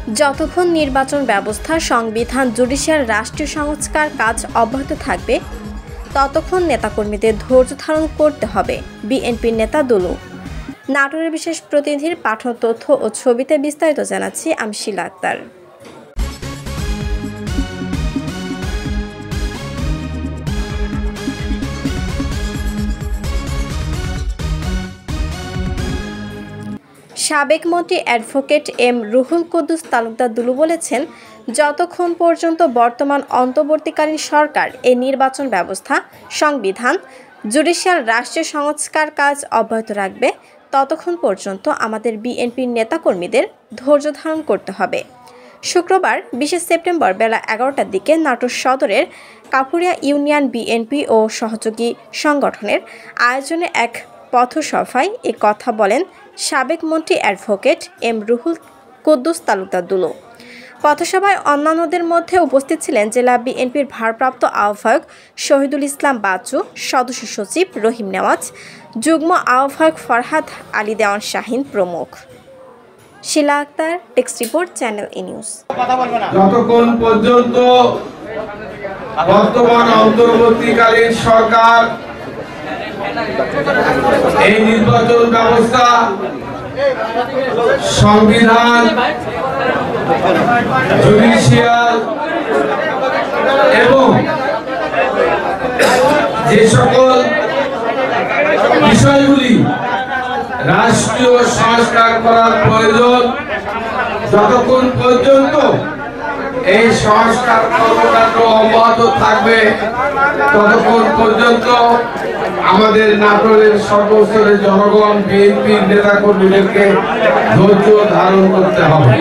যতক্ষণ নির্বাচন ব্যবস্থা, সংবিধান, জুডিশিয়াল রাষ্ট্রীয় সংস্কার কাজ অব্যাহত থাকবে ততক্ষণ নেতাকর্মীদের ধৈর্য ধারণ করতে হবে। বিএনপির নেতা দুলু। নাটোরের বিশেষ প্রতিনিধির পাঠানো তথ্য ও ছবিতে বিস্তারিত জানাচ্ছি আমি শিলা আক্তার। সাবেক মন্ত্রী অ্যাডভোকেট এম রুহুল কুদ্দুস তালুকদার দুলু বলেছেন, যতক্ষণ পর্যন্ত বর্তমান অন্তর্বর্তীকালীন সরকার এই নির্বাচন ব্যবস্থা, সংবিধান, জুডিশিয়াল রাষ্ট্রীয় সংস্কার কাজ অব্যাহত রাখবে ততক্ষণ পর্যন্ত আমাদের বিএনপির নেতাকর্মীদের ধৈর্য ধারণ করতে হবে। শুক্রবার ২০ সেপ্টেম্বর বেলা ১১টার দিকে নাটোর সদরের কাপুরিয়া ইউনিয়ন বিএনপি ও সহযোগী সংগঠনের আয়োজনে এক পথসভায় এ কথা বলেন সাবেক মন্ত্রী অ্যাডভোকেট এম রুহুল কুদ্দুস তালুকদার দুলু। পথসভায় অন্যান্যদের মধ্যে উপস্থিত ছিলেন জেলা বিএনপির ভারপ্রাপ্ত আহ্বায়ক শহীদুল ইসলাম বাচ্চু, সদস্য সচিব রহিম নেওয়াজ, যুগ্ম আহ্বায়ক ফরহাদ আলী দেওয়ান শাহিন প্রমুখ। Shila Akter, text report, channel i news. যতক্ষণ পর্যন্ত বর্তমান অন্তর্বর্তীকালীন সরকার এই নির্বাচন ব্যবস্থা, সংবিধান, জুডিশিয়াল এবং যে সকল বিষয়গুলি রাষ্ট্রীয় সংস্কার করার প্রয়োজন, যতক্ষণ পর্যন্ত এই সংস্কার কর্মকাণ্ড অব্যাহত থাকবে ততক্ষণ পর্যন্ত আমাদের নাটোরের সর্বস্তরের জনগণ, বিএনপির নেতাকর্মীদেরকে ধৈর্য ধারণ করতে হবে।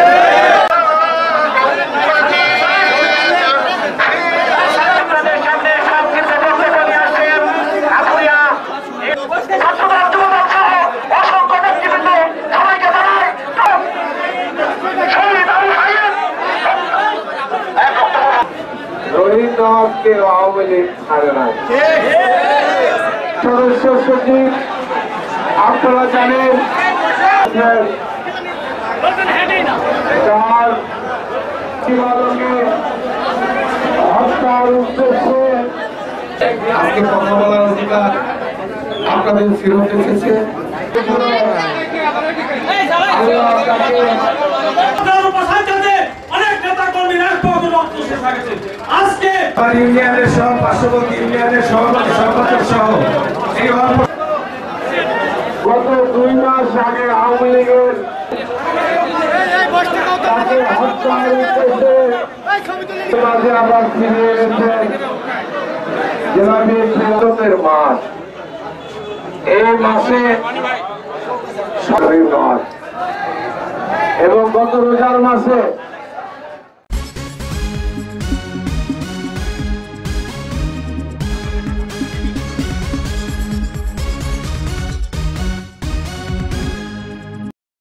আওয়ামী লীগ ছাড়ে না। সদস্য সচিব আপনারা জানেন হত্যার উদ্দেশ্যে আজকে কথা বলার অধিকার আপনাদের ফেরত এসেছে। ইউনিয়নের সহ পার্শ্ববর্তী ইউনিয়নের সভাপতি সহ গত ২ মাস আগে আওয়ামী লীগের হত্যার উদ্দেশ্যে মাঝে আবার ফিরে এনেছেন জেলা বিএনপির মাস। এই মাসে মাস এবং গত রোজার মাসে